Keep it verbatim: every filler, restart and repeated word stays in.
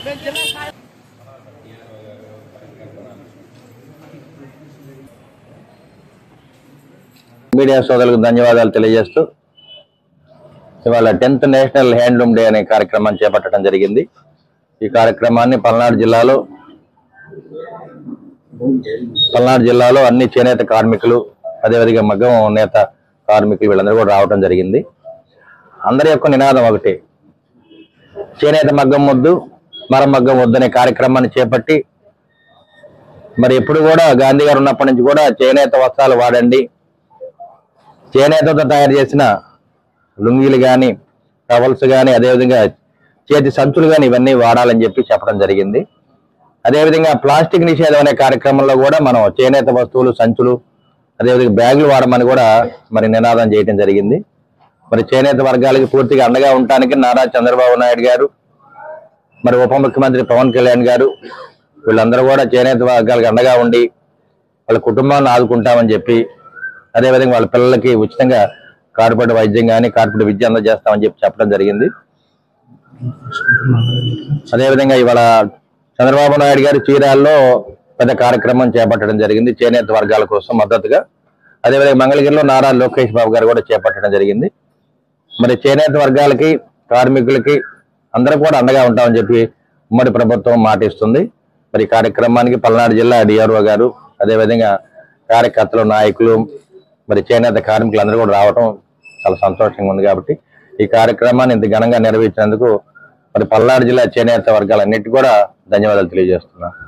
Media సోదరులకు ధన్యవాదాలు తెలియజేస్తూ ఇవాళ టెన్త్ నేషనల్ హ్యాండ్లూమ్ డే అనే కార్యక్రమాన్ని చేపట్టడం జరిగింది. ఈ కార్యక్రమాన్ని పల్నాడు జిల్లాలో పల్నాడు జిల్లాలో అన్ని చేనేత కార్మికులు, అదేవిధంగా మగ్గం నేత కార్మికులు వీళ్ళందరూ కూడా రావడం జరిగింది. అందరి యొక్క నినాదం ఒకటి, చేనేత మగ్గం వద్దు, మరం మగ్గం వద్దు అనే కార్యక్రమాన్ని చేపట్టి మరి ఎప్పుడు కూడా గాంధీ గారు ఉన్నప్పటి నుంచి కూడా చేనేత వస్త్రాలు వాడండి, చేనేతతో తయారు చేసిన లుంగీలు కానీ, టవల్స్ కానీ, అదేవిధంగా చేతి సంచులు కానీ ఇవన్నీ వాడాలని చెప్పి చెప్పడం జరిగింది. అదేవిధంగా ప్లాస్టిక్ నిషేధం అనే కార్యక్రమంలో కూడా మనం చేనేత వస్తువులు, సంచులు, అదేవిధంగా బ్యాగులు వాడమని కూడా మరి నినాదం చేయడం జరిగింది. మరి చేనేత వర్గాలకి పూర్తిగా అండగా ఉండటానికి నారా చంద్రబాబు నాయుడు గారు, మరి ఉప ముఖ్యమంత్రి పవన్ కళ్యాణ్ గారు వీళ్ళందరూ కూడా చేనేత వర్గాలకు అండగా ఉండి వాళ్ళ కుటుంబాలను ఆదుకుంటామని చెప్పి, అదేవిధంగా వాళ్ళ పిల్లలకి ఉచితంగా కార్పొరేట్ వైద్యం కానీ, కార్పొరేట్ విద్య అందజేస్తామని చెప్పి చెప్పడం జరిగింది. అదేవిధంగా ఇవాళ చంద్రబాబు నాయుడు గారు చీరాల్లో పెద్ద కార్యక్రమం చేపట్టడం జరిగింది చేనేత వర్గాల కోసం మద్దతుగా. అదేవిధంగా మంగళగిరిలో నారా లోకేష్ బాబు గారు కూడా చేపట్టడం జరిగింది. మరి చేనేత వర్గాలకి, కార్మికులకి అందరూ కూడా అండగా ఉంటామని చెప్పి ఉమ్మడి ప్రభుత్వం మాటిస్తుంది. మరి ఈ కార్యక్రమానికి పల్నాడు జిల్లా డిఆర్ఓ గారు, అదేవిధంగా కార్యకర్తలు, నాయకులు, మరి చేనేత కార్మికులు అందరూ కూడా రావడం చాలా సంతోషంగా ఉంది. కాబట్టి ఈ కార్యక్రమాన్ని ఇంత ఘనంగా నిర్వహించినందుకు మరి పల్నాడు జిల్లా చేనేత వర్గాలన్నిటి కూడా ధన్యవాదాలు తెలియజేస్తున్నాను.